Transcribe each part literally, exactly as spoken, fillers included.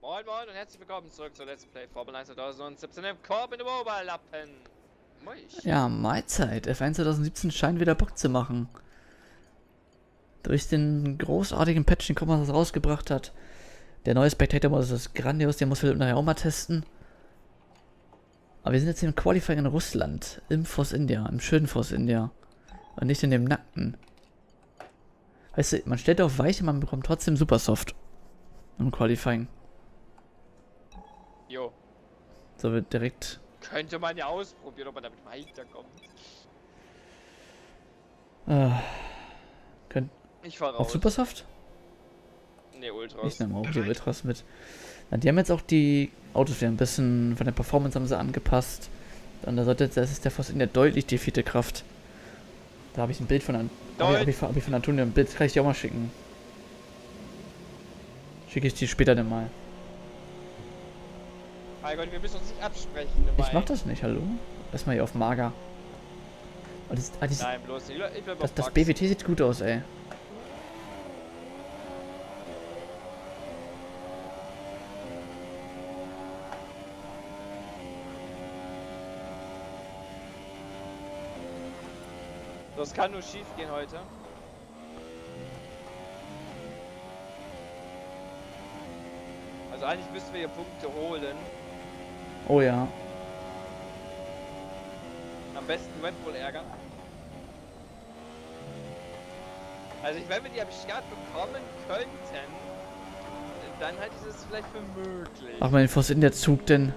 Moin Moin und herzlich willkommen zurück zur Let's Play Formel eins zweitausendsiebzehn im Korb in dem Oberlappen. Moin. Ja, Mahlzeit. F eins zweitausendsiebzehn scheint wieder Bock zu machen. Durch den großartigen Patch, den Cobmas rausgebracht hat. Der neue Spectator-Modus ist grandios, den muss Philipp nachher auch mal testen. Aber wir sind jetzt hier im Qualifying in Russland. Im Force India, im schönen Force India. Und nicht in dem nackten. Weißt du, man stellt auf Weiche, man bekommt trotzdem Supersoft. Im Qualifying. Jo. So wird direkt... Könnte man ja ausprobieren, ob man damit weiterkommt. Äh, könnt, Ich fahr raus. auf Supersoft? Ne, Ultras. Ich nehme auch die Ultras mit. Na, die haben jetzt auch die Autos wieder ein bisschen von der Performance haben sie angepasst. Und da sollte jetzt, das ist der Force India deutlich die vierte Kraft. Da habe ich ein Bild von An hab ich, hab ich, hab ich von Antonio ein Bild, kann ich dir auch mal schicken. Schicke ich dir später dann mal. Mein Gott, wir müssen uns nicht absprechen. Ich mach das nicht, hallo? Erstmal hier auf Mager. Oh, das, ah, dieses, Nein, bloß nicht. Ich bleib das, auf das Max. B W T sieht gut aus, ey. Das kann nur schief gehen heute. Also eigentlich müssten wir hier Punkte holen. Oh ja. Am besten Red Bull ärgern. Also ich, wenn wir die am Start bekommen könnten, dann halte ich das vielleicht für möglich. Ach, mein Force India Zug denn.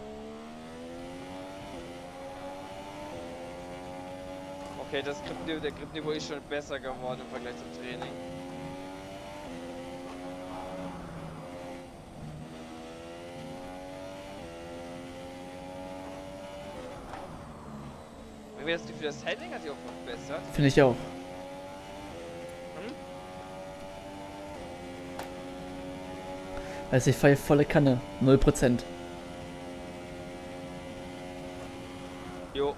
Okay, das Gripniveau, der Gripniveau ist schon besser geworden im Vergleich zum Training. Wenn wir jetzt für das Handling hat die auch verbessert. Finde ich auch. Hm? Also ich fahre volle Kanne. null Prozent. Jo.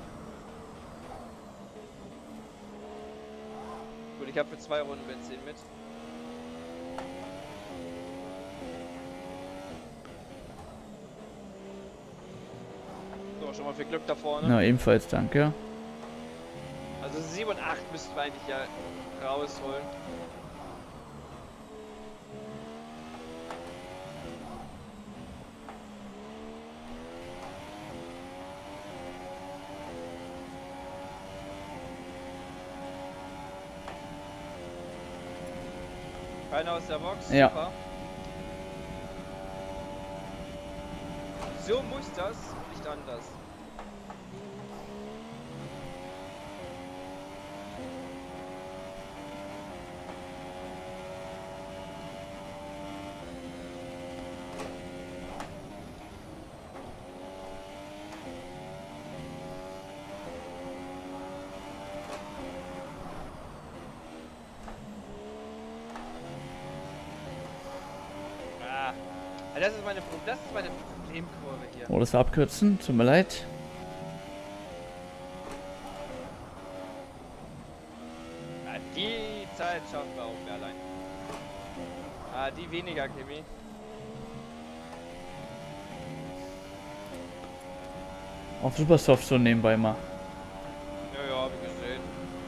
Gut, ich habe für zwei Runden Benzin mit. So, schon mal viel Glück da vorne. Na, ebenfalls, danke. Also sieben und acht müssten wir eigentlich ja rausholen. Keiner aus der Box. Ja. Super. So muss das, nicht anders. Das ist meine, das ist meine Problemkurve hier. Oh, das war abkürzen. Tut mir leid. Ja, die Zeit schaffen wir auch mehr allein. Ah, die weniger, Kimi. Auf Supersoft so nebenbei mal. Ja, ja, hab ich gesehen.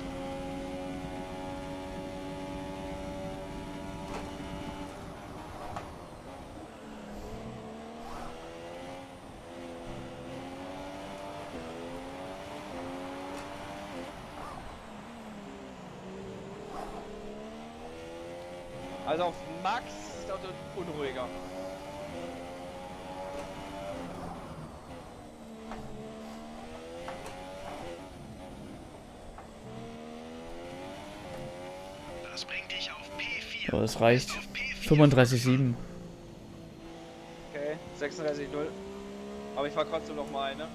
Also auf Max ist das Auto unruhiger. Das bringt dich auf P vier. Oh, das reicht. fünfunddreißig Komma sieben. Okay, sechsunddreißig null. Aber ich fahr trotzdem noch mal eine.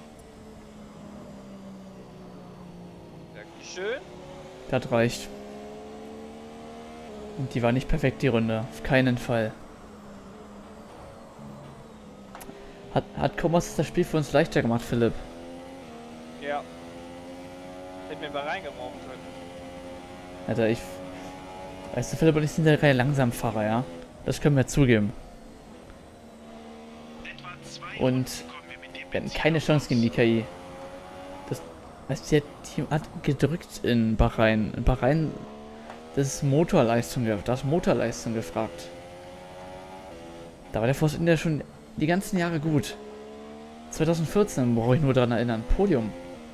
Dankeschön. Das reicht. Und die war nicht perfekt, die Runde. Auf keinen Fall. Hat, hat Cobmas das Spiel für uns leichter gemacht, Philipp? Ja. Hätten wir mal reingebraucht können. Alter, ich... Weißt du, Philipp und ich sind ja keine Langsamfahrer, ja? Das können wir zugeben. etwa zwei Und Runden kommen wir mit dem wir hatten Benzin keine auf Chance gegen die K I. Das, weißt du, das Team hat gedrückt in Bahrain. In Bahrain, das ist Motorleistung, da ist Motorleistung gefragt. Da war der Force India schon die ganzen Jahre gut. zwanzig vierzehn brauche ich nur daran erinnern. Podium.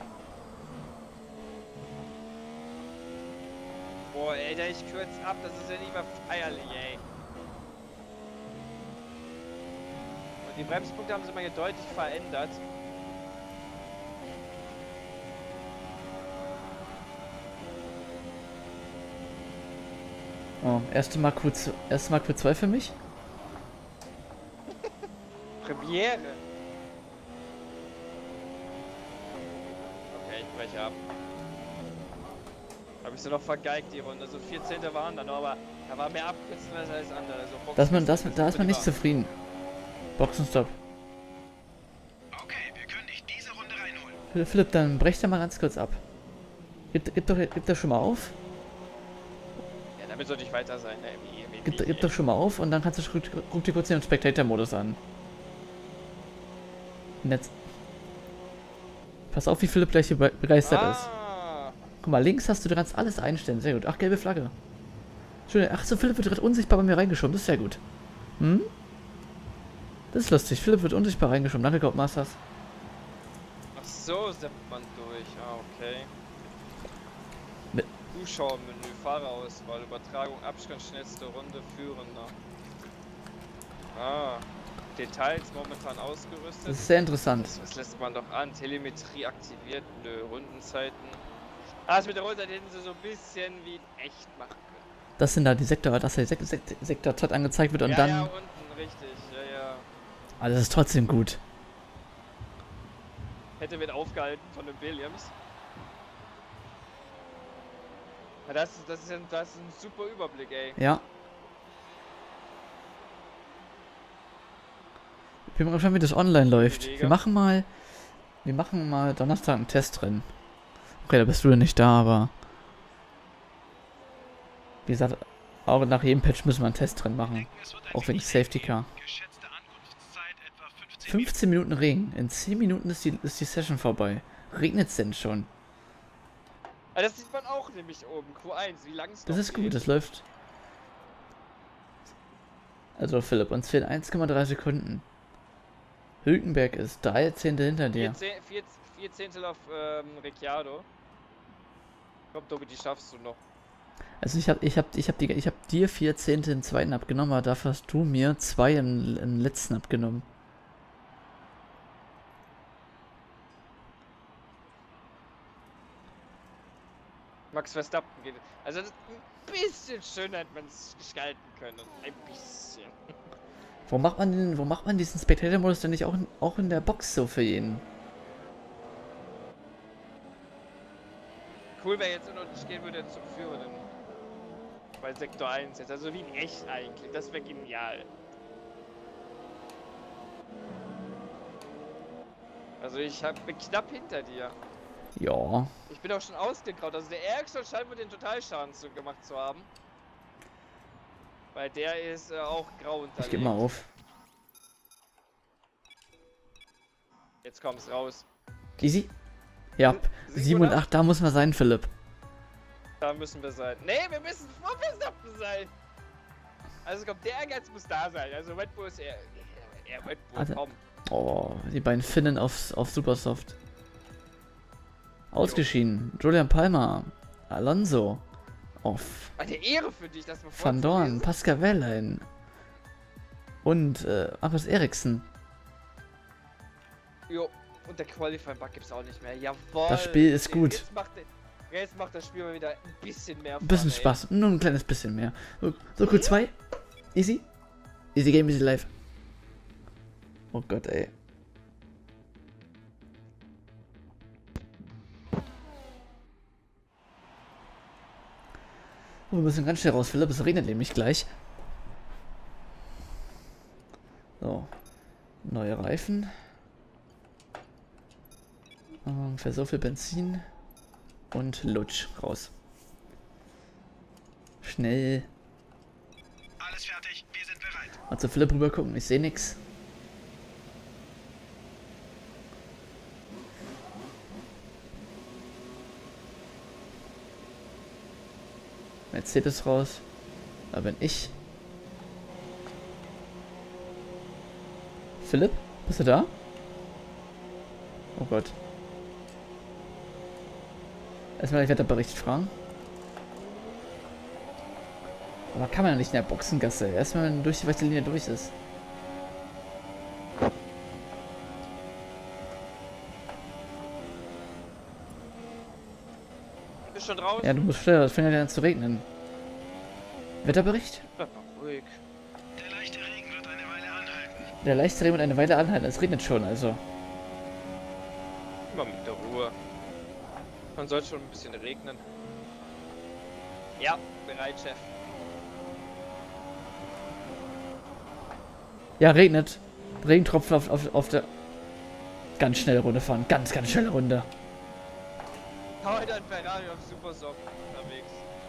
Boah, Alter, ich kürze ab, das ist ja nicht mal feierlich, ey. Und die Bremspunkte haben sie mal hier deutlich verändert. Oh, erste Mal Q zwei, erste Mal Q zwei für mich. Premiere. Okay, ich breche ab. Hab ich so noch vergeigt die Runde. So vierzehnte waren dann noch, aber da war mehr Abkürzen als alles andere. Also Das man, das, Boxen- da ist man nicht lieber. zufrieden. Boxenstopp. Okay, wir können dich diese Runde reinholen. Philipp, Philipp, dann brech da mal ganz kurz ab. Gib, gib, doch, gib doch schon mal auf. Ja, damit sollte ich weiter sein. Ne? Wie, wie, Gib, wie, gib doch schon mal auf und dann kannst du guck, guck dir kurz den Spectator-Modus an. Netz. Pass auf, wie Philipp gleich hier be- begeistert ist. ah, Guck mal, links hast du, du kannst alles einstellen. Sehr gut. Ach, gelbe Flagge. Schön. Ach so, Philipp wird gerade unsichtbar bei mir reingeschoben. Das ist sehr gut. Hm? Das ist lustig. Philipp wird unsichtbar reingeschoben. Danke, Codemasters. Ach so, steppt man durch. Ah, okay. Mit- Zuschauermenü, Fahrerauswahl, Übertragung, Abstand, schnellste Runde, Führender. Ah, Details momentan ausgerüstet. Das ist sehr interessant. Das, das lässt man doch an. Telemetrie aktiviert, nö, Rundenzeiten. Ah, das mit der Rundenzeit hätten sie so ein bisschen wie in echt machen können. Das sind da die Sektor, dass der Sek Sek Sektorzeit angezeigt wird und ja, dann. ja, unten, richtig, ja, ja. Aber das ist trotzdem gut. Hätte wird aufgehalten von den Williams. Ja, das, das, ist ein, das ist ein super Überblick, ey. Ja. Ich bin mal gespannt, wie das online läuft. Wir machen mal. Wir machen mal Donnerstag ein Testrennen. Okay, da bist du ja nicht da, aber. Wie gesagt, auch nach jedem Patch müssen wir ein Testrennen machen. Es wird ein Auch wegen wenig Safety eng. Car. Geschätzte Ankunftszeit etwa fünfzehn fünfzehn Minuten Regen. In zehn Minuten ist die, ist die Session vorbei. Regnet's denn schon? Ah, das sieht man auch nämlich oben. Q eins, wie lang es Das noch ist gut, geht. das läuft. Also Philipp, uns fehlen eins Komma drei Sekunden. Hülkenberg ist drei Zehntel hinter dir. Vier, Zeh- vier, vier Zehntel auf ähm, Ricciardo. Komm, Tobi, die schaffst du noch. Also ich hab, ich hab, ich hab, die, ich hab dir vier Zehntel im zweiten abgenommen, aber dafür hast du mir zwei im, im letzten abgenommen. Max Verstappen geht. Also das, ein bisschen schöner hätte man es gestalten können. Ein bisschen. Wo macht man den, wo macht man diesen Spectator-Modus denn nicht auch in, auch in der Box so für jeden? Cool wäre jetzt, wenn ich gehen würde zum Führenden. Bei Sektor eins jetzt. Also wie in echt eigentlich. Das wäre genial. Also ich hab, bin knapp hinter dir. Ja. Ich bin auch schon ausgegraut. Also der Ericsson scheint wohl den Totalschaden zu, gemacht zu haben. Weil der ist äh, auch grau unterlegt. Ich geb mal auf. Jetzt kommt's raus. Easy? Ja. sieben und acht, da muss man sein, Philipp. Da müssen wir sein. Nee, wir müssen vor Verstappen sein. Also komm, der Ehrgeiz muss da sein. Also Red Bull ist eher... eher Red Bull, Also- komm. Oh, die beiden Finnen auf, auf Supersoft. Ausgeschieden. Julian Palmer. Alonso. Auf Eine Ehre für dich, dass wir Van Dorn. Pascal Wehrlein. Und äh, Markus Eriksen. Jo, und der Qualifying-Bug gibt's auch nicht mehr. Jawohl. Das Spiel ist gut. Jetzt macht, der, jetzt macht das Spiel mal wieder ein bisschen mehr Ein bisschen Fun, ey. Spaß. Nur ein kleines bisschen mehr. So, so Q zwei. Easy. Easy Game, easy life. Oh Gott, ey. Oh, wir müssen ganz schnell raus, Philipp. Es regnet nämlich gleich. So. Neue Reifen. Ungefähr so viel Benzin. Und Lutsch raus. Schnell. Alles fertig, wir sind bereit. Mal zu Philipp rüber gucken. Ich sehe nix. Mercedes raus. Da bin ich. Philipp, bist du da? Oh Gott. Erstmal den Wetterbericht fragen. Aber kann man ja nicht in der Boxengasse. Erstmal, wenn man durch die weiße Linie durch ist. Bist schon draußen? Ja, du musst schneller, das fängt ja an zu regnen. Wetterbericht? Bleib mal ruhig. Der leichte Regen wird eine Weile anhalten. Der leichte Regen wird eine Weile anhalten. Es regnet schon, also. Immer mit der Ruhe. Man soll schon ein bisschen regnen. Ja, bereit, Chef. Ja, regnet. Regentropfen auf, auf, auf der... Ganz schnelle Runde fahren. Ganz, ganz schnelle Runde. Heute ein Ferrari auf Supersock unterwegs.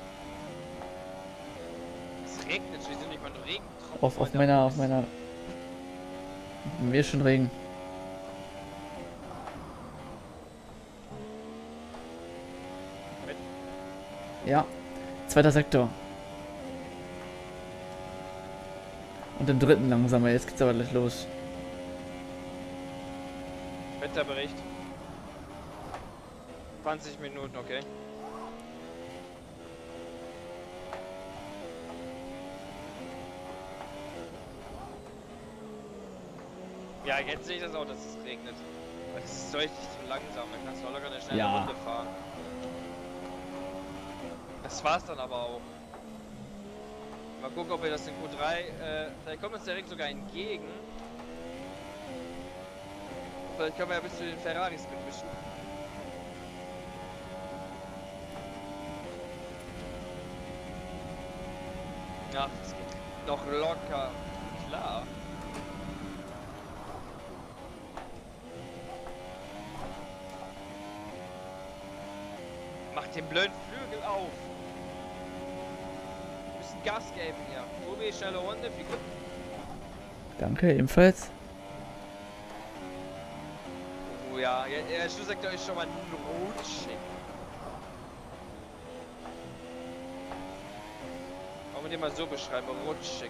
Es regnet, wir sind nicht mal ein Regentropfen. Auf, auf meiner, auf meiner... Mir ist schon Regen. Mit? Ja. Zweiter Sektor. Und im dritten langsamer. Jetzt geht's aber gleich los. Wetterbericht. zwanzig Minuten, okay. Ja, jetzt sehe ich das auch, dass es regnet. Aber das ist deutlich zu langsam, dann kannst du auch locker eine schnelle Ja. Runde fahren. Das war's dann aber auch. Mal gucken, ob wir das in Q drei, äh, vielleicht kommt uns der Regen sogar entgegen. Vielleicht können wir ja bis zu den Ferraris mitmischen. Ach, das geht noch locker. Klar. Mach den blöden Flügel auf. Wir müssen Gas geben hier. Tobi, schnelle Runde, viel Glück. Danke, ebenfalls. Oh ja, ja, der Schlusssektor ist schon mal rutschig. Wollen wir den mal so beschreiben, rutschig.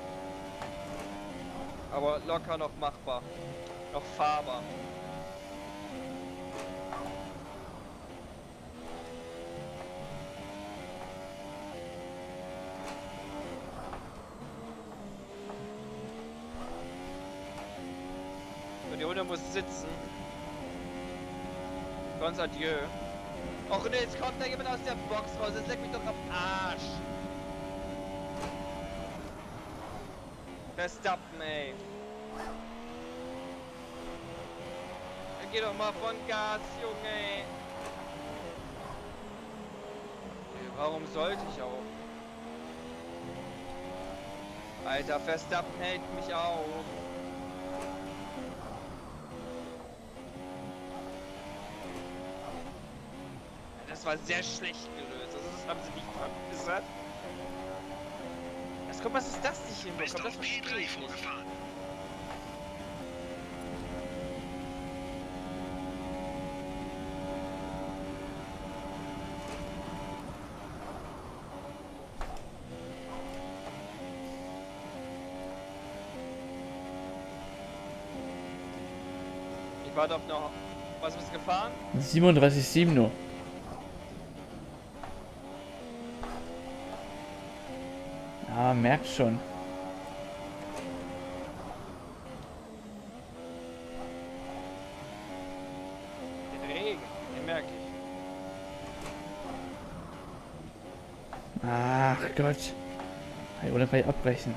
Aber locker noch machbar. Noch fahrbar. So, die Runde muss sitzen. Sonst adieu. Och ne, jetzt kommt da jemand aus der Box raus. Jetzt leck mich doch am Arsch. Verstappen, ey. Dann geh doch mal von Gas, Junge, ey. Warum sollte ich auch? Alter, Verstappen hält mich auf. Das war sehr schlecht gelöst. Also das haben sie nicht verbessert. Was kommt, was ist das nicht hinbekommen? Das verstehe ich nicht. vorgefahren. Ich warte auf noch. Was bist du gefahren? siebenunddreißig Komma sieben nur. Ja, merkt schon. Den Regen, den merke ich. Ach Gott. Hey, oder kann ich abbrechen?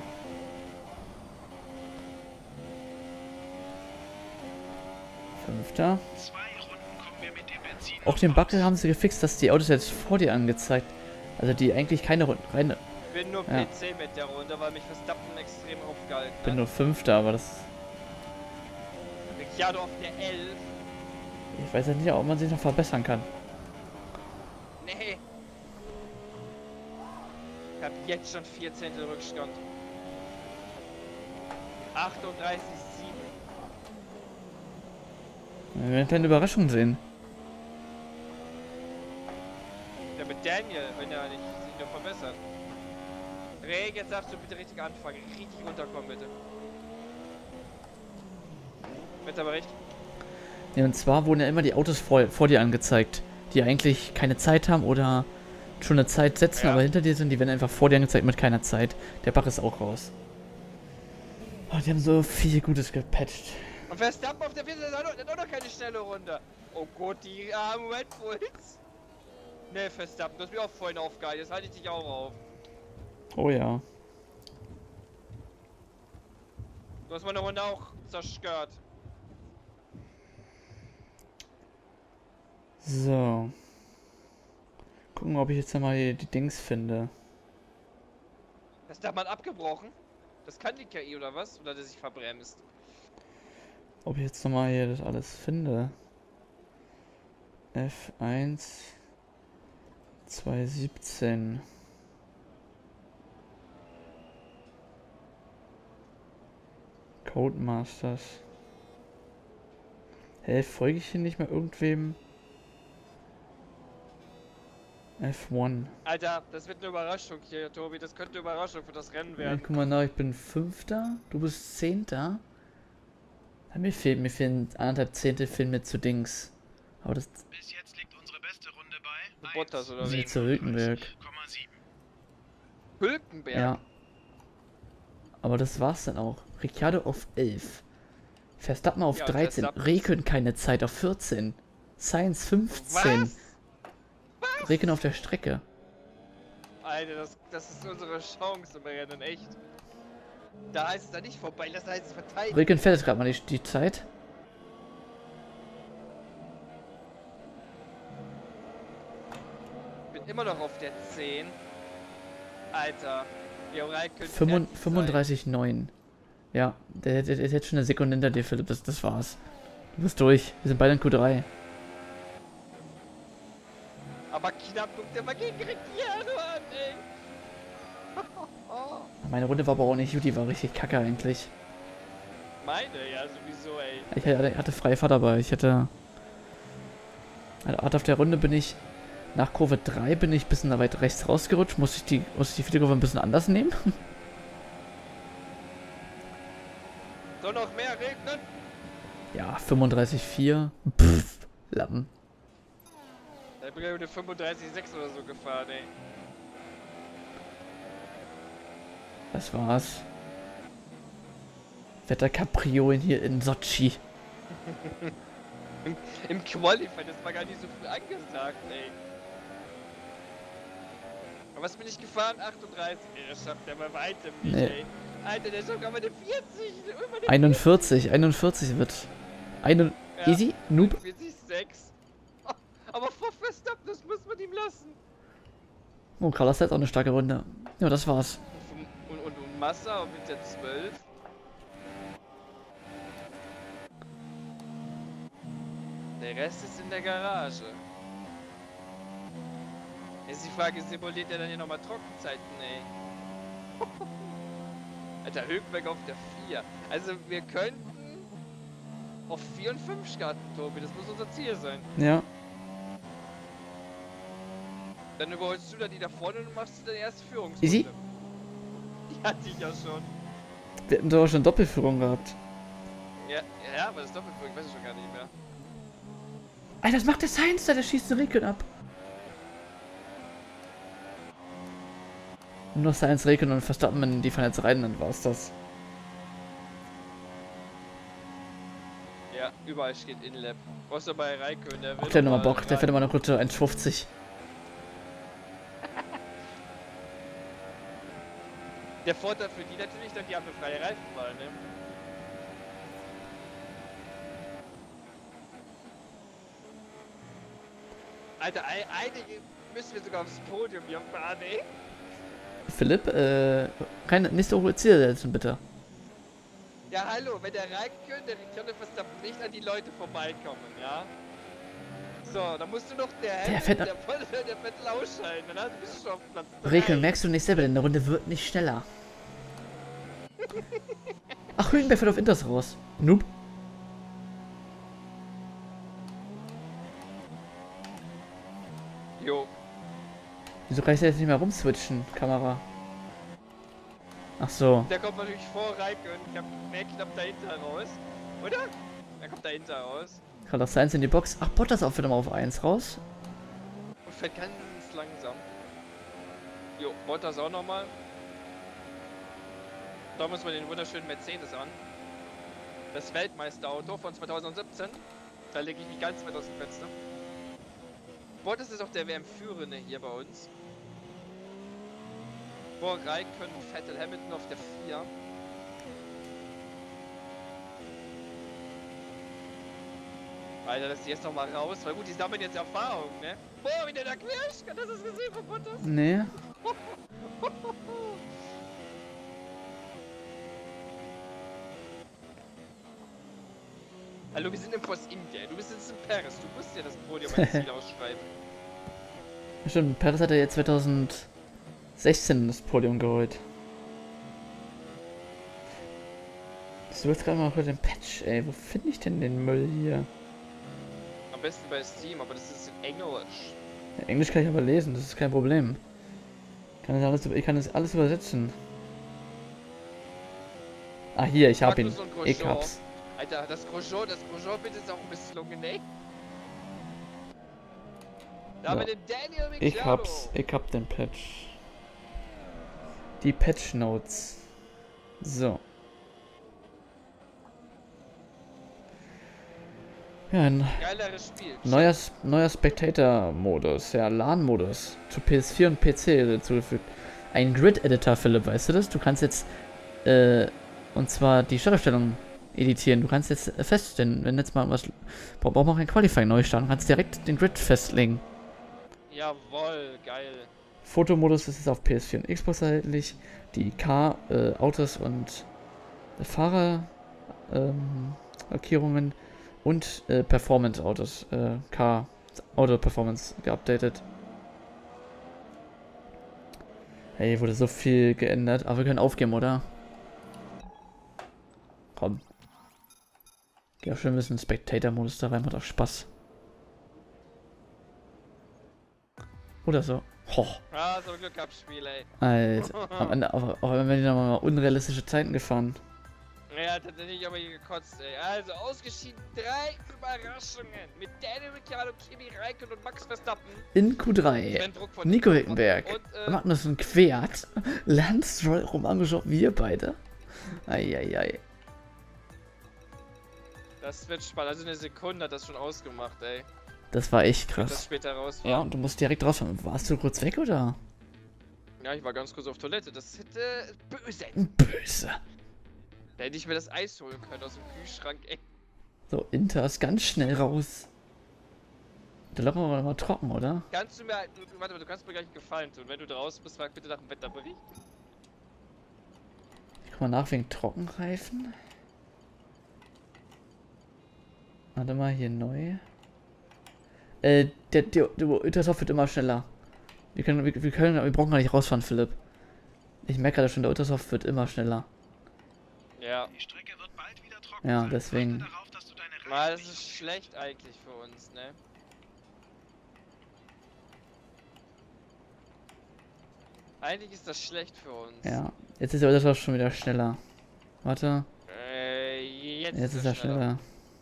Fünfter. Zwei Runden kommen wir mit dem Benzin. Auch den Bug haben sie gefixt, dass die Autos jetzt vor dir angezeigt. Also die eigentlich keine Runden rein. Ich bin nur Ja. P C mit der Runde, weil mich Verstappen extrem aufgehalten Ich bin hat. nur Fünfter, aber das. Ricciardo auf der elf. Ich weiß ja nicht, ob man sich noch verbessern kann. Nee. Ich hab jetzt schon vier Zehntel Rückstand. achtunddreißig Komma sieben. Wir werden eine kleine Überraschung sehen. Ja, mit Daniel, wenn er nicht sich noch verbessert. Reg, jetzt darfst du bitte richtig anfangen. Richtig runterkommen, bitte. Mit aber recht. Ja, und zwar wurden ja immer die Autos vor, vor dir angezeigt, die eigentlich keine Zeit haben oder schon eine Zeit setzen, Ja. aber hinter dir sind, die werden einfach vor dir angezeigt mit keiner Zeit. Der Bug ist auch raus. Oh, die haben so viel Gutes gepatcht. Und Verstappen auf der Piste, der hat auch- der hat auch noch keine schnelle Runde. Oh Gott, die armen Red Bulls. Ne, Verstappen, du hast mich auch vorhin aufgehalten, jetzt halte ich dich auch auf. Oh ja. Du hast meine Runde auch zerstört. So. Gucken, ob ich jetzt mal die, die Dings finde. Verstappen hat abgebrochen. Das kann die K I oder was? Oder hat er sich verbremst? Ob ich jetzt nochmal hier das alles finde. F eins zwanzig siebzehn. Codemasters. Hä, folge ich hier nicht mehr irgendwem? F eins. Alter, das wird eine Überraschung hier, Tobi. Das könnte eine Überraschung für das Rennen Ja, werden. guck mal nach, ich bin Fünfter, du bist Zehnter. Ja, mir fehlt, mir fehlen anderthalb Zehntel fehlen mir zu Dings. Aber das Bis jetzt liegt unsere beste Runde bei Bottas oder sieht wie? zu Hülkenberg. Komma sieben. Hülkenberg. Ja. Aber das war's dann auch. Ricciardo auf elf. Verstappen auf Ja, und dreizehn. Verstappen- Reken keine Zeit auf vierzehn. Sainz fünfzehn. Was? Reken auf der Strecke. Alter, das, das ist unsere Chance im Rennen, echt. Da heißt es dann nicht vorbei, das heißt es verteidigen. Reken fährt jetzt gerade mal die, die Zeit. Ich bin immer noch auf der zehn. Alter. Wir Raikön fünfund- fährt die Zeit. fünfunddreißig neun. Ja, der, der, der ist jetzt schon eine Sekunde hinter dir, Philipp. Das, das war's. Du bist durch. Wir sind beide in Q drei. Aber knapp guckt er mal gegen Ricciardo an, ey. Meine Runde war aber auch nicht gut. Die war richtig kacke eigentlich. Meine, ja, sowieso, ey. Ich hatte, hatte freie Fahrt dabei. Ich hatte... Also auf der Runde bin ich... Nach Kurve drei bin ich ein bisschen weit rechts rausgerutscht. Musste ich die, musste ich die vierte Kurve ein bisschen anders nehmen. Soll noch mehr regnen? Ja, fünfunddreißig vier. Pff, Lappen. Da bin ich mit fünfunddreißig sechs oder so gefahren, ey. Das war's. Wetter Capriolen hier in Sochi. Im, Im Qualify, das war gar nicht so früh angesagt, ey. Aber was bin ich gefahren? achtunddreißig. Ey, das schafft der bei weitem nicht, Nee. ey. Alter, der ist sogar mal eine vierzig. Über eine einundvierzig. einundvierzig wird. Eine, Ja. Easy? Noob? vierzig sechs. Aber vor Verstappen, das muss man ihm lassen. Oh, Carlos hat auch eine starke Runde. Ja, das war's. Und, und, und Massa mit der zwölf. Der Rest ist in der Garage. Jetzt die Frage, simuliert er dann hier nochmal Trockenzeiten, ey? Alter, Hülkenberg auf der vier. Also wir könnten auf vier und fünf starten, Tobi. Das muss unser Ziel sein. Ja. Dann überholst du da die da vorne und machst du deine erste Führungsrunde. Easy? Die hatte ich ja schon. Wir hätten doch schon Doppelführung gehabt. Ja, ja, aber das Doppelführung, ich weiß ich schon gar nicht mehr. Alter, was macht der Sainz da? Der schießt den Reken ab. Nur noch Sainz, Reken und Verstappen, die fahren jetzt rein, dann war's das. Ja, überall steht Inlap. Außer bei Raikön, der will Auch der noch nochmal mal Bock, der fährt rein. immer noch gute eins fünfzig. Der Vorteil für die natürlich, dass die haben eine freie Reifenwahl, ne? Alter, ein- einige müssen wir sogar aufs Podium hier fahren, ey. Philipp, äh, keine, nächste hohe Ziele setzen, bitte. Ja, hallo, wenn der Raikön, der Ricciardo Verstappen nicht an die Leute vorbeikommen, ja? So, dann musst du noch der Der Hamilton, fährt- der Vettel, der Vettel ausscheiden, dann hast- bist du schon auf Platz drei. Reken, merkst du nicht selber, denn der Runde wird nicht schneller. Ach, Hülkenberg fährt auf Inters raus. Noob. Jo. Wieso kann ich da jetzt nicht mehr rumswitchen, Kamera? Ach so. Der kommt natürlich vor Raikön, der mehr knapp dahinter raus. Oder? Er kommt dahinter raus. Carlos Sainz in die Box. Ach, Bottas auch wieder mal auf eins raus. Und fährt ganz langsam. Jo, Bottas auch nochmal. Da muss man den wunderschönen Mercedes an. Das Weltmeisterauto von zweitausendsiebzehn. Da lege ich mich ganz weit aus dem Fenster. Bottas ist auch der W M-Führende hier bei uns. Vor Raikön, Vettel, Hamilton auf der vier. Alter, das ist jetzt noch mal raus, weil gut, die sammeln jetzt Erfahrung, ne? Boah, wie der da quetscht, hat das das gesehen von Bottas? Nee. Hallo, wir sind im Force India, du bist jetzt in Paris, du musst dir das Podium als Ziel ausschreiben. Stimmt, Perez hat ja jetzt zweitausendsechzehn das Podium geholt. Du willst gerade mal für den Patch, ey. Wo finde ich denn den Müll hier? Am besten bei Steam, aber das ist in Englisch. Ja, Englisch kann ich aber lesen, das ist kein Problem. Ich kann das alles, ich kann das alles übersetzen. Ah, hier, ich hab ihn. Magnussen und Ich Grosjean. hab's. Alter, das Grosjean, das Grosjean bitte ist auch ein bisschen gelungen, ey. Da So. mit dem Daniel Ricciardo. Ich hab's. Ich hab den Patch. Die Patch Notes. So. Ja, ein Geileres Spiel. neuer, neuer Spectator-Modus, ja, LAN-Modus zu P S vier und P C hinzugefügt. Ein Grid-Editor, Philipp, weißt du das? Du kannst jetzt, äh, und zwar die Startaufstellung editieren. Du kannst jetzt feststellen, wenn jetzt mal was, braucht man auch ein Qualifying neu starten, kannst direkt den Grid festlegen. Jawohl, geil. Fotomodus ist jetzt auf P S vier und Xbox erhältlich. Die Car, äh, Autos und äh, Fahrer, ähm, Markierungen und äh, Performance-Autos, äh, Car, Auto-Performance geupdatet. Hey, wurde so viel geändert, aber wir können aufgeben, oder? Komm. Ja, schön ein bisschen Spectator-Modus da rein, macht auch Spaß. Oder so. Ho. Ah, so Glück gehabt, Spiel, ey. Alter. Am Ende, auch, auch wenn wir die nochmal unrealistische Zeiten gefahren. Ja, tatsächlich aber hier gekotzt, ey. Also, ausgeschieden drei Überraschungen mit Daniel Ricciardo, Kimi Räikkönen und Max Verstappen. In Q drei. Sven Druck von Nico Hülkenberg. Und, äh, Magnussen Quert. Lance Stroll, Roman Grosjean, wir beide. Eieiei. Das wird spannend. Also eine Sekunde hat das schon ausgemacht, ey. Das war echt Wird das krass. später raus. Ja, und du musst direkt rausfahren. Warst du kurz weg, oder? Ja, ich war ganz kurz auf Toilette. Das hätte böse. Böse. Da hätte ich mir das Eis holen können aus dem Kühlschrank, ey. So, Inter ist ganz schnell raus. Da locken wir mal trocken, oder? Kannst du mir, du, warte mal, du kannst mir gleich einen Gefallen tun. Wenn du draußen bist, frag bitte nach dem Wetterbericht. Ich guck mal nach wegen Trockenreifen. Warte mal, hier neu. Äh, der, der, der Ultrasoft wird immer schneller. Wir können, wir, wir können, wir brauchen gar nicht rausfahren, Philipp. Ich merke gerade schon, der Ultrasoft wird immer schneller. Ja. Die Strecke wird bald wieder trocken Ja, sein. deswegen. Achte darauf, dass du deine Mal, Reifen das nicht ist schlecht eigentlich für uns, ne? Eigentlich ist das schlecht für uns. Ja, jetzt ist der Ultrasoft schon wieder schneller. Warte, Äh, jetzt, jetzt ist er schneller.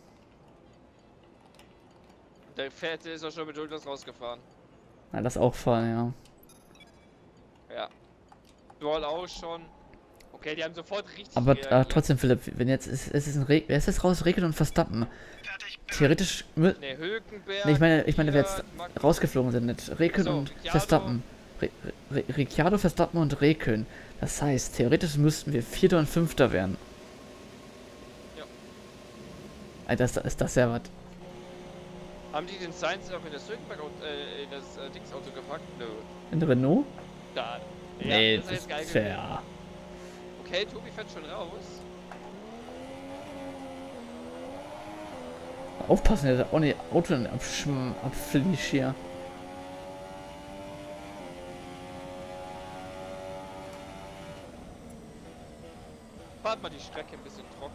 Der Fette ist auch schon mit Ultras rausgefahren. Na, lass auch fahren, ja. Ja. Dual auch schon. Okay, die haben sofort richtig Aber äh, reagiert. trotzdem, Philipp, wenn jetzt, es, es ist ein Re wer ist jetzt raus? Räikkönen und Verstappen. fertig. Theoretisch, mü- Ne, Hülkenberg. nee, ich meine, ich meine, wer jetzt Kier, Mag- rausgeflogen sind, nicht Räikkönen So, und Ricciardo. Verstappen. Re Re Ricciardo, Verstappen und Räikkönen. Das heißt, theoretisch müssten wir Vierter und Fünfter werden. Ja. Alter, ist, ist das ja was. Haben die den Sainz auch in das Hülkenberg äh, in das äh, Dings-Auto gepackt? Nö. In Renault? Da. Ja, Nee, das ist das jetzt geil ist gewesen. fair. Okay, Tobi fährt schon raus. Aufpassen, der hat auch nicht Auto abschm abfliegt hier. Fahrt mal die Strecke ein bisschen trocken.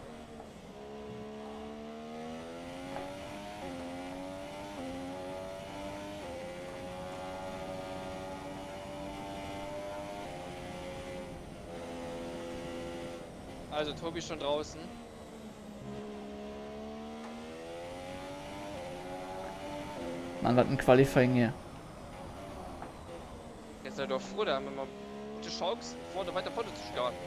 Also Tobi ist schon draußen. Mann, was ein Qualifying hier. Jetzt seid ihr doch froh, da haben wir mal gute Chancen, vorne weiter vorne zu starten.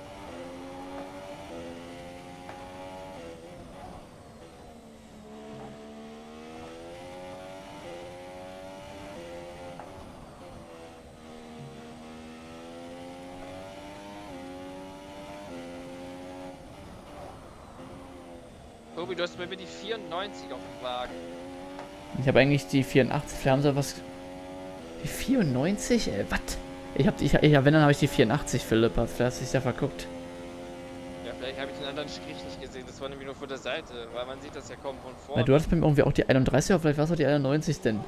Tobi, du hast bei mir die vierundneunzig auf dem Wagen. Ich habe eigentlich die vierundachtzig. Vielleicht haben sie was. Die vierundneunzig? Äh, was? Ich hab, ich, ja, wenn, dann habe ich die vierundachtzig, Philipp. Vielleicht hast du dich da verguckt. Ja, vielleicht habe ich den anderen Strich nicht gesehen. Das war nämlich nur von der Seite, weil man sieht das ja kaum von vorne. Weil du hattest bei mir irgendwie auch die einunddreißig, aber vielleicht war es auch die einundneunzig denn.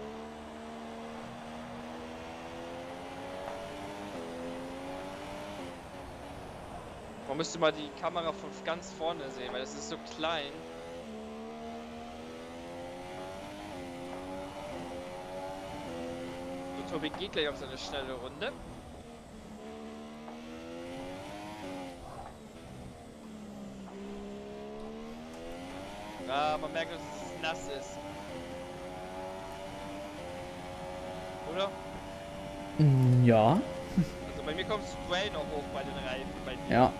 Man müsste mal die Kamera von ganz vorne sehen, weil das ist so klein. So, Tobi geht gleich auf seine schnelle Runde. Ja, man merkt, dass es nass ist. Oder? Mm, ja. Also bei mir kommt Spray noch hoch bei den Reifen. Bei dir. Ja.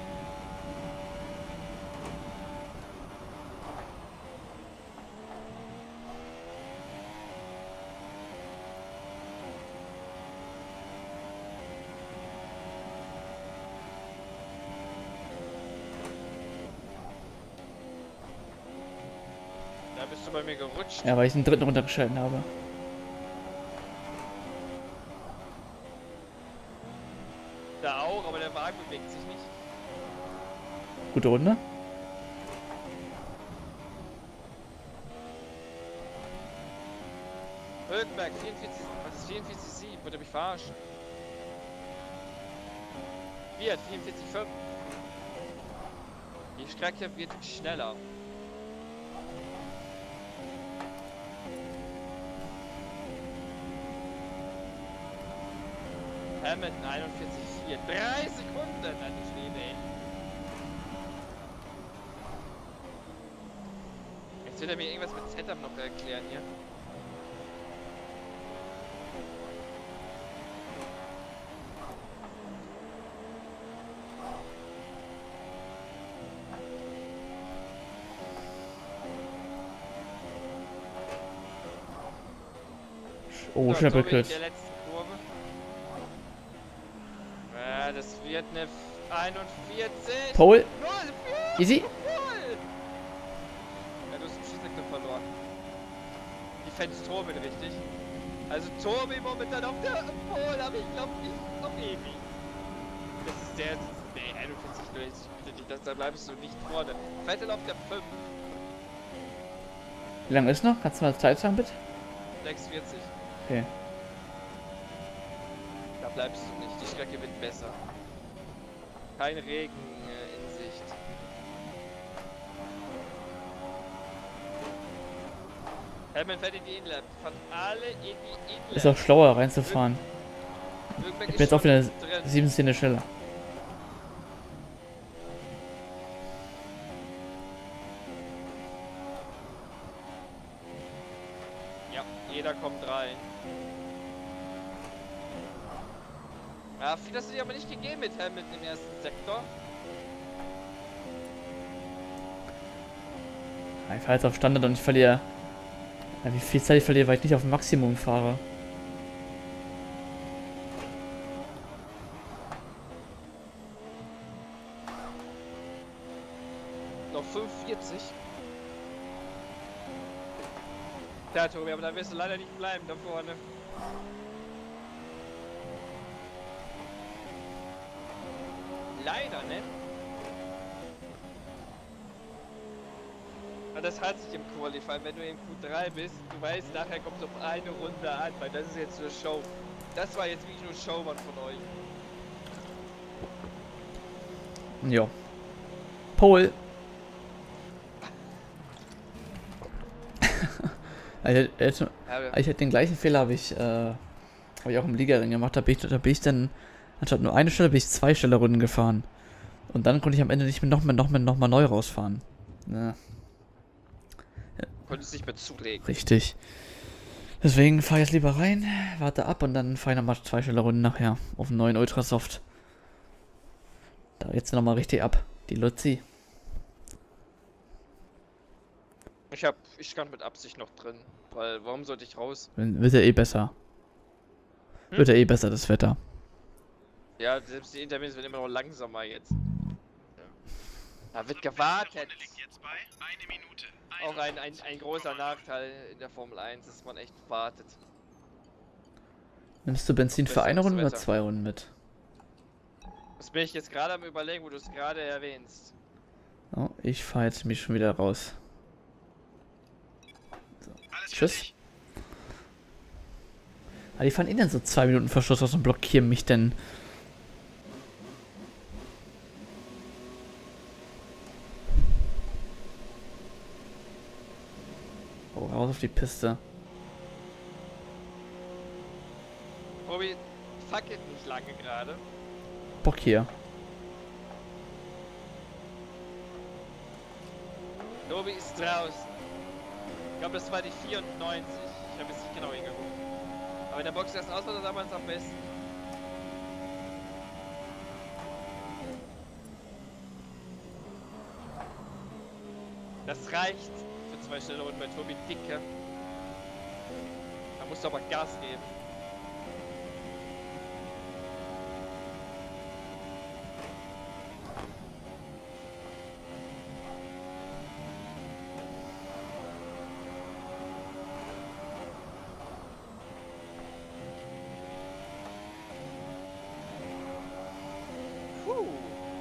Da bist du bei mir gerutscht. Ja, weil ich den dritten runtergeschalten habe. Da auch, aber der Wagen bewegt sich nicht. Gute Runde. Hülkenberg, vierundvierzig, was ist vierundvierzig Komma sieben? Wollt ihr mich verarschen? Fiat, vierundvierzig Komma fünf. Die Strecke wird schneller. Hamilton einundvierzig Komma vier. Drei Sekunden an die Schwede, ey. Jetzt will er mir irgendwas mit Setup noch erklären hier. Oh, So, schnell Tobi in bekürzt. der letzten Kurve. Ja, das wird eine einundvierzig. Pole. null, Easy. null. Ja, du hast den Schießsektor verloren. Die fändest Tobi richtig. Also Tobi momentan auf der Pole, aber ich glaube nicht auf Ebi. Das ist der. Nee, einundvierzig null, ich bitte dich, das, da bleibst du nicht vorne. Vettel auf der fünf. Wie lange ist noch? Kannst du mal Zeit sagen, bitte? sechsundvierzig. Okay. Da bleibst du nicht, die Strecke wird besser. Kein Regen äh, in Sicht. Hamilton fährt in die Inlet. Fahren alle in die Inlet. Ist auch schlauer reinzufahren. Hülkenberg Ich ist bin jetzt auch schon wieder drin. sieben Szene schneller. Ja, jeder kommt rein. Ja, viel hast du dir aber nicht gegeben mit Hamilton im ersten Sektor. Ich fahre jetzt auf Standard und ich verliere. Ja, wie viel Zeit ich verliere, weil ich nicht auf dem Maximum fahre. Noch fünfundvierzig. Ja, Tobi, aber da wirst du leider nicht bleiben da vorne. Leider, ne? Aber das hat sich im Qualifying, wenn du in Q drei bist, du weißt, nachher kommt es auf eine Runde an, weil das ist jetzt eine Show. Das war jetzt wirklich nur Showman von euch. Jo. Pole. ich, hätte, Ja, ich hätte den gleichen Fehler habe ich, äh, habe ich auch im Ligaring gemacht. Da bin ich, da bin ich dann, anstatt nur eine Stelle, bin ich zwei Stelle Runden gefahren. Und dann konnte ich am Ende nicht mehr noch mehr, noch mehr, noch mal neu rausfahren. Ja, Konntest nicht mehr zulegen. richtig. Deswegen fahre ich jetzt lieber rein, warte ab und dann fahre ich nochmal zwei schnelle Runden nachher auf dem neuen Ultrasoft. Da jetzt nochmal richtig ab, die Luzi. Ich hab, ich stand mit Absicht noch drin, weil warum sollte ich raus? Wird ja eh besser. Hm? Wird ja eh besser, das Wetter. Ja, selbst die Interviews werden immer noch langsamer jetzt. Ja. Da wird gewartet. Liegt jetzt bei eine Minute. Auch ein, ein, ein großer Nachteil in der Formel eins, dass man echt wartet. Nimmst du Benzin für eine Besseres Runde oder Wetter. zwei Runden mit? Das bin ich jetzt gerade am Überlegen, wo du es gerade erwähnst. Oh, ich fahre jetzt mich schon wieder raus. Alles Tschüss. fertig. Aber die fahren eh dann so zwei Minuten Verschluss aus und blockieren mich denn. Oh, raus auf die Piste. Robi, fackelt nicht lange gerade. Bock hier. Robi ist draußen. Ich glaube, das war die vierundneunzig. Ich habe jetzt nicht genau hingeguckt. Aber in der Box erst aus, war das damals am besten. Das reicht für zwei schnelle Runden bei Tobi Dicke. Da musst du aber Gas geben. Puh.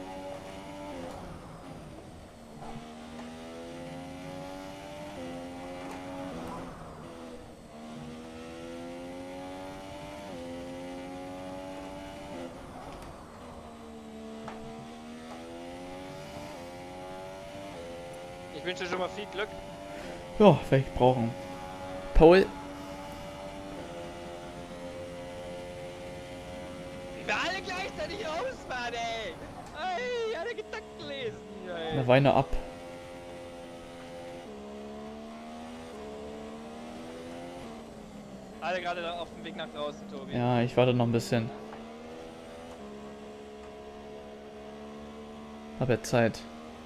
Ich wünsche dir schon mal viel Glück. Ja, werde ich brauchen. Paul. Wie wir alle gleichzeitig ausfahren, ey! Ey, alle Gedanken lesen hier, ey. Na, Weine ab. Alle gerade da auf dem Weg nach draußen, Tobi. Ja, ich warte noch ein bisschen. Hab ja Zeit.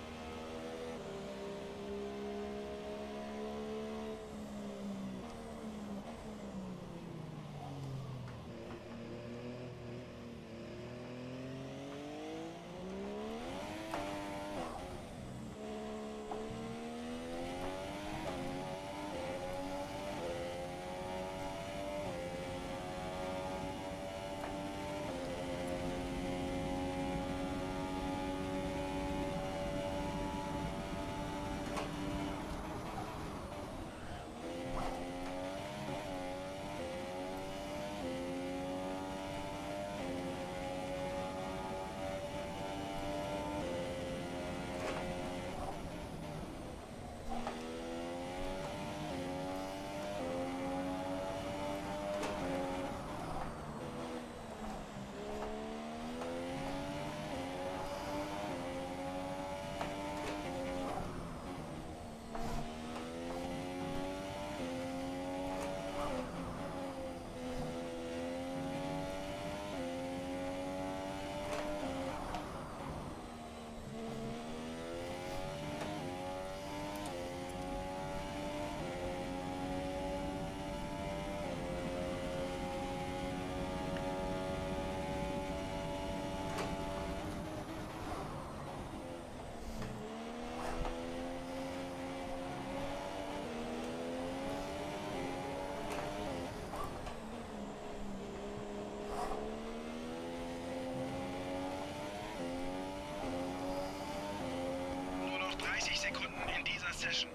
Nur noch dreißig Sekunden in dieser Session.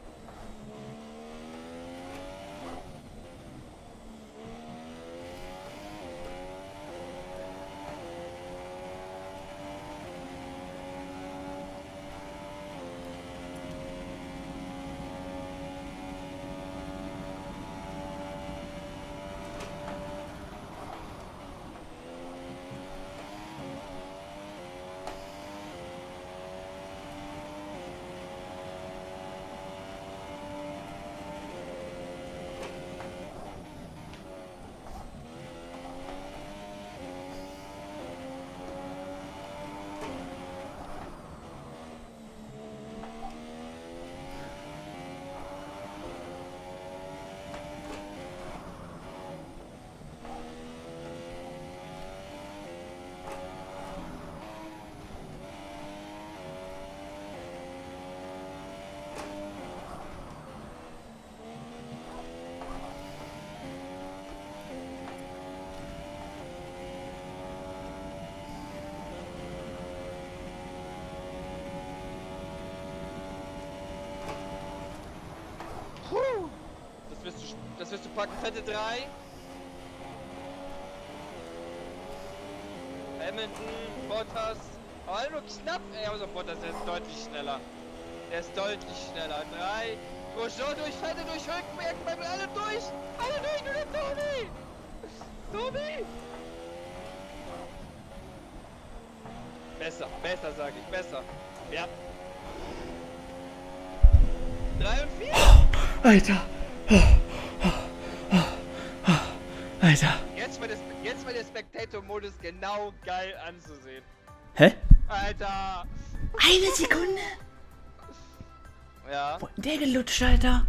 Das wirst du packen, fette drei. Hamilton, Bottas. Aber nur knapp, ey, außer Bottas, der ist deutlich schneller. Der ist deutlich schneller. Drei. Grosjean durch, fette durch, Hülkenberg, bleiben alle durch. Alle durch, nur der Tobi. Tobi. Besser, besser, sag ich, besser. Ja. Drei und vier. Alter. Alter. Jetzt war, das, jetzt war der Spectator-Modus genau geil anzusehen. Hä? Alter. Eine Sekunde. Ja. Wo ist der gelutscht, Alter?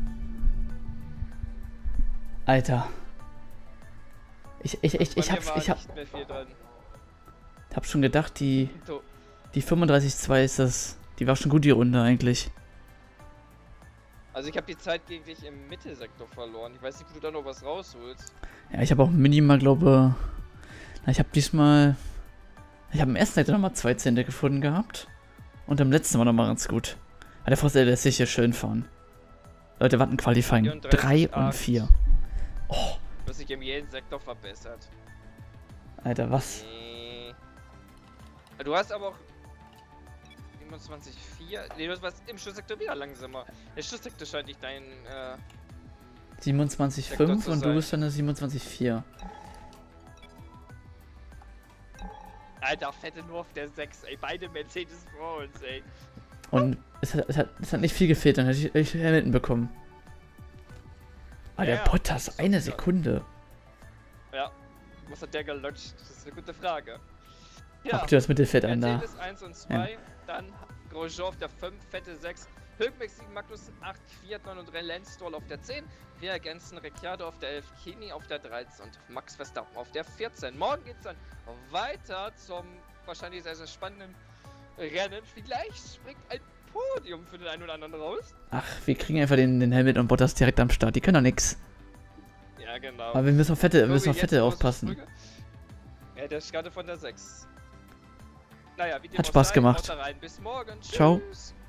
Alter. Ich, ich, ich, ich, Bei hab, mir war ich hab, nicht mehr viel drin. hab schon gedacht, die, To- die fünfunddreißig Komma zwei ist das. Die war schon gut, die Runde eigentlich. Also ich habe die Zeit gegen dich im Mittelsektor verloren. Ich weiß nicht, ob du da noch was rausholst. Ja, ich habe auch minimal, glaube na, ich habe diesmal, ich habe im ersten Sektor nochmal zwei Zehntel gefunden gehabt. Und im letzten war nochmal ganz gut. Aber der Frost, der lässt sich hier schön fahren. Leute, warten Qualifying. vierunddreißig, drei und acht. vier. Oh, Du hast dich in jedem Sektor verbessert. Alter, was? Nee. Du hast aber auch siebenundzwanzig Komma vier. Nee, du warst im Schlusssektor wieder langsamer. Der Schlusssektor scheint nicht dein. Äh, siebenundzwanzig Komma fünf zu und du sein. bist dann eine siebenundzwanzig Komma vier. Alter, fette nur auf der sechs, ey. Beide Mercedes vor uns, ey. Und es hat, es, hat, es hat nicht viel gefehlt, dann hätte ich, ich Hamilton bekommen. Ah, der Ja, Bottas, das ist eine doch wieder- Sekunde. Ja. Was hat der gelutscht? Das ist eine gute Frage. Ja. Guck dir das Mittelfeld an da. Mercedes eins und zwei, dann Grosjean auf der fünf, fette sechs, Hülkenberg sieben, Magnussen acht, Fiat neun und Lance Stroll auf der zehn, wir ergänzen Ricciardo auf der elf, Kimi auf der dreizehn und Max Verstappen auf der vierzehn. Morgen geht's dann weiter zum wahrscheinlich sehr, sehr spannenden Rennen. Vielleicht springt ein Podium für den einen oder anderen raus. Ach, wir kriegen einfach den, den Hamilton und Bottas direkt am Start. Die können doch nix. Ja, genau. Aber wir müssen auf Fette, wir müssen auf Tobi, Fette jetzt aufpassen. Brücke. Ja, der ist gerade von der sechs. Naja, wie dem Hat auch Spaß sei, gemacht. haut da rein. Bis morgen. Ciao. Tschüss.